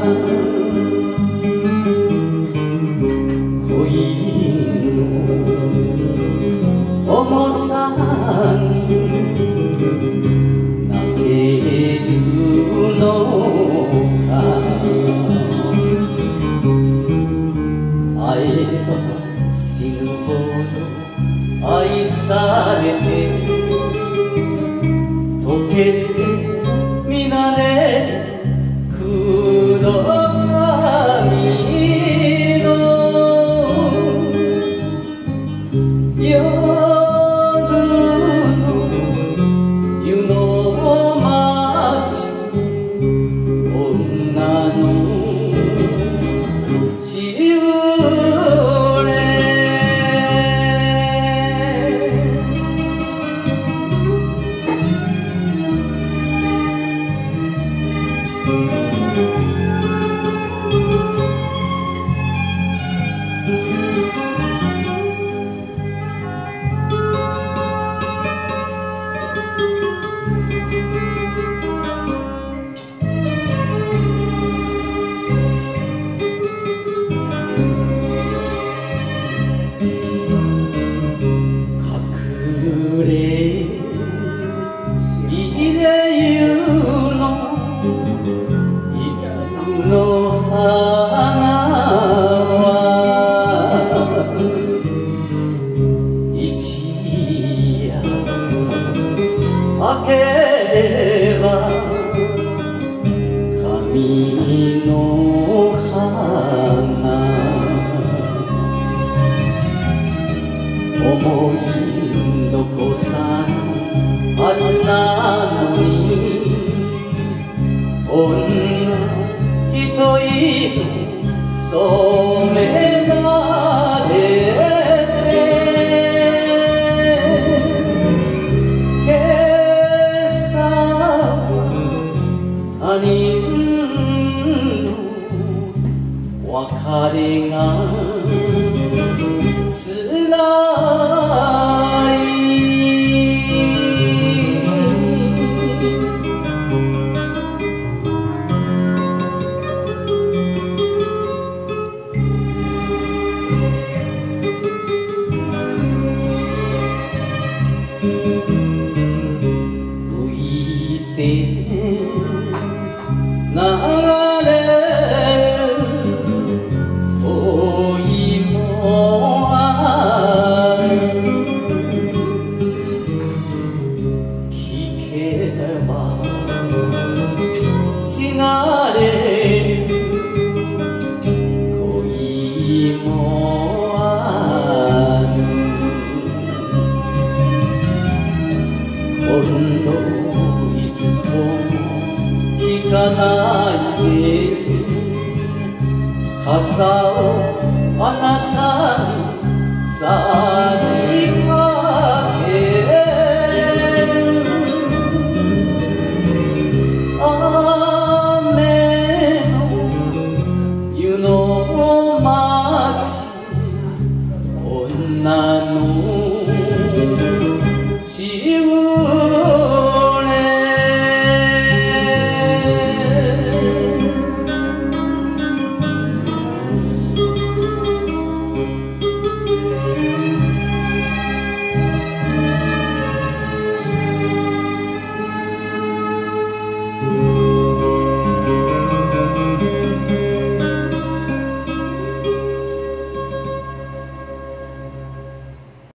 恋の重さに泣けるのか会えば死ぬほど愛されて溶けて乱れ黒髪の夜の湯の町女のしおれの花は一夜明ければ神の花思い残さぬはずなのに女一人染められて今朝は他人の別れがつらい流れる恋もある聞けばしなれる恋もある今度いつと聞かないで傘をあなたに差しかける雨の湯の町女の